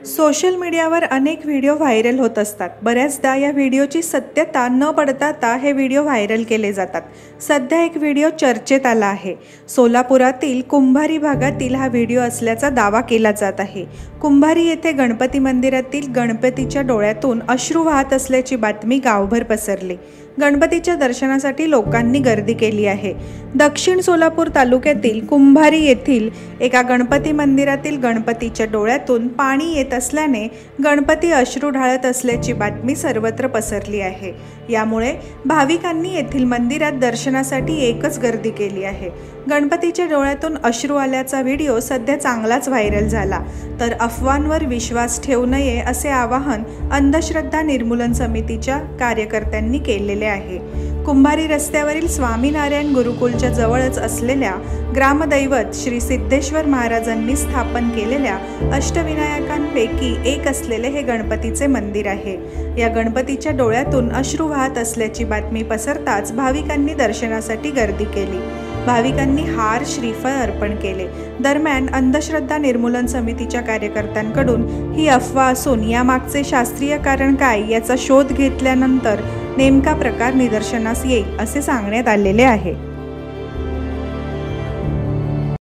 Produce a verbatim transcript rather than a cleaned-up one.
Social मीडियावर अनेक video viral होत असतात। बऱ्याचदा या व्हिडिओची सत्यता न पडताना हे व्हिडिओ व्हायरल केले जातात। सध्या एक व्हिडिओ चर्चेत आला आहे। सोलापुरातील कुंभारी भागातील हा व्हिडिओ असल्याचा दावा केला जात आहे। कुंभारी येथे गणपती मंदिरातील गणपतीच्या डोळ्यातून अश्रू वाहत असल्याची बातमी गावभर पसरली। गणपतीच्या दर्शनासाठी लोकांनी गर्दी केली आहे। दक्षिण सोलापूर तालुक्यातील कुंभारी येथील एका गणपती मंदिरातील गणपतीच्या डोळ्यातून पाणी येत असल्याने गणपती अश्रू ढाळत असल्याची बातमी सर्वत्र पसरली आहे। यामुळे भाविकांनी येथील मंदिरात दर्शनासाठी एकच गर्दी केली आहे। गणपतीच्या डोळ्यातून अश्रू आल्याचा व्हिडिओ सध्या चांगलाच व्हायरल झाला, तर अफवांवर विश्वास ठेवू नये असे आवाहन अंधश्रद्धा निर्मूलन समितीच्या कार्यकर्त्यांनी केलेले आहे। कुंभारी रस्त्यावरील स्वामीनारायण गुरुकुलच्या जवळच असलेल्या ग्रामदैवत श्री सिद्धेश्वर महाराजांनी स्थापन केलेल्या अष्टविनायकांपैकी एक असलेले हे गणपतीचे मंदिर आहे। या गणपतीच्या डोळ्यातून अश्रू वाहत असल्याची बातमी पसरताच भाविकांनी दर्शनासाठी गर्दी केली। भाविकांनी हार श्रीफळ अर्पण केले। दरम्यान अंधश्रद्धा निर्मूलन समितीच्या कार्यकर्त्यांकडून ही अफवा असून यामागचे शास्त्रीय कारण काय याचा शोध घेतल्यानंतर नेमका प्रकार निदर्शनास येईल असे सांगण्यात आलेले आहे।